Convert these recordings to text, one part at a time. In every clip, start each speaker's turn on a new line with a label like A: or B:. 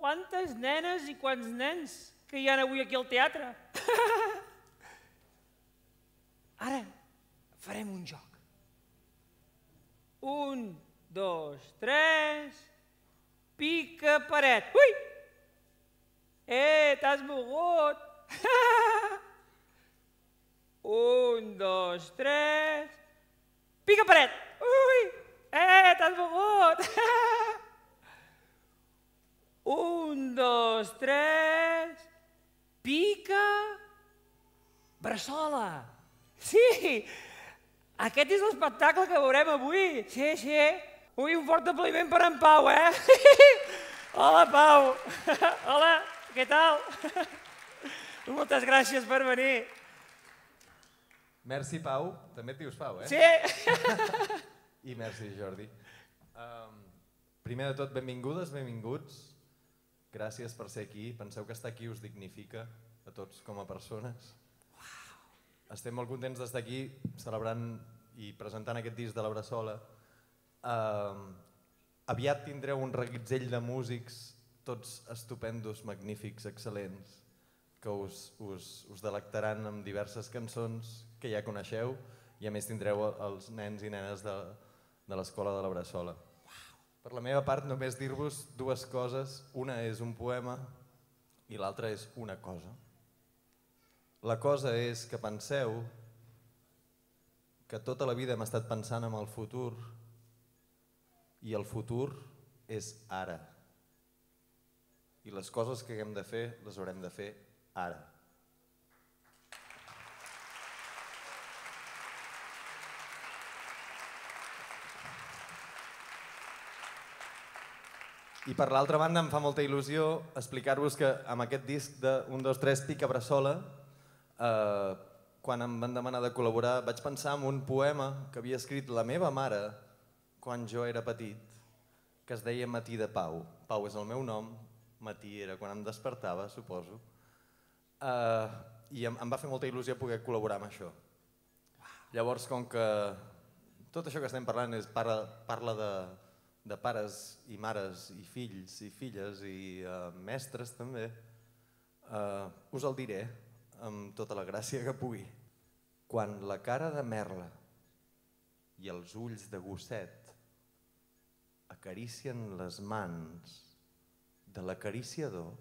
A: Quantes nenes i quants nens que hi ha avui aquí al teatre. Ara farem un joc. 1, 2, 3... Pica paret. Ui! T'has mogut. 1, 2, 3... Pica paret. Ui! T'has mogut. 1, 2, 3... Pica... Bressola. Sí! Aquest és l'espectacle que veurem avui. Sí, sí. Ui, un fort aplaudiment per en Pau, Hola, Pau. Hola, què tal? Moltes gràcies per venir.
B: Merci, Pau. També et dius Pau,
A: Sí.
B: I merci, Jordi. Primer de tot, benvingudes, benvinguts. Gràcies per ser aquí. Penseu que estar aquí us dignifica a tots com a persones. Estem molt contents d'estar aquí celebrant i presentant aquest disc de la Bressola. Aviat tindreu un reguitzell de músics, tots estupendos, magnífics, excel·lents, que us delectaran amb diverses cançons que ja coneixeu i a més tindreu els nens i nenes de l'Escola de la Bressola. Per la meva part només dir-vos dues coses, una és un poema i l'altra és una cosa. La cosa és que penseu que tota la vida hem estat pensant en el futur i el futur és ara. I les coses que haguem de fer les haurem de fer ara. I per l'altra banda em fa molta il·lusió explicar-vos que amb aquest disc de 1, 2, 3 Pica Bressola, quan em van demanar de col·laborar vaig pensar en un poema que havia escrit la meva mare quan jo era petit, que es deia Matí de Pau. Pau és el meu nom, matí era quan em despertava, suposo. I em va fer molta il·lusió poder col·laborar amb això. Llavors, com que tot això que estem parlant parla de pares i mares i fills i filles i mestres també, us el diré amb tota la gràcia que pugui. Quan la cara de merla i els ulls de gosset acaricien les mans de l'acariciador,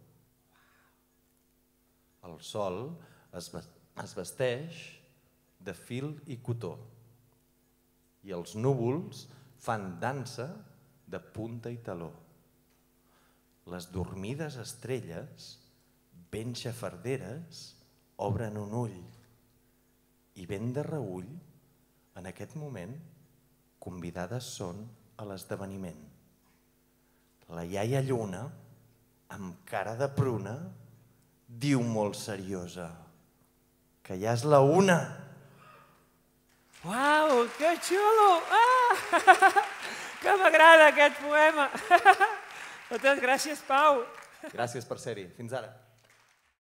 B: el sol es vesteix de fil i cotó i els núvols fan dansa de punta i taló. Les dormides estrelles, ben xafarderes, obren un ull i ben de reüll, en aquest moment, convidades són a l'esdeveniment. La iaia Lluna, amb cara de pruna, diu molt seriosa que ja és la una.
A: Uau, que xulo! Que m'agrada aquest poema! Moltes gràcies, Pau.
B: Gràcies per ser-hi. Fins ara.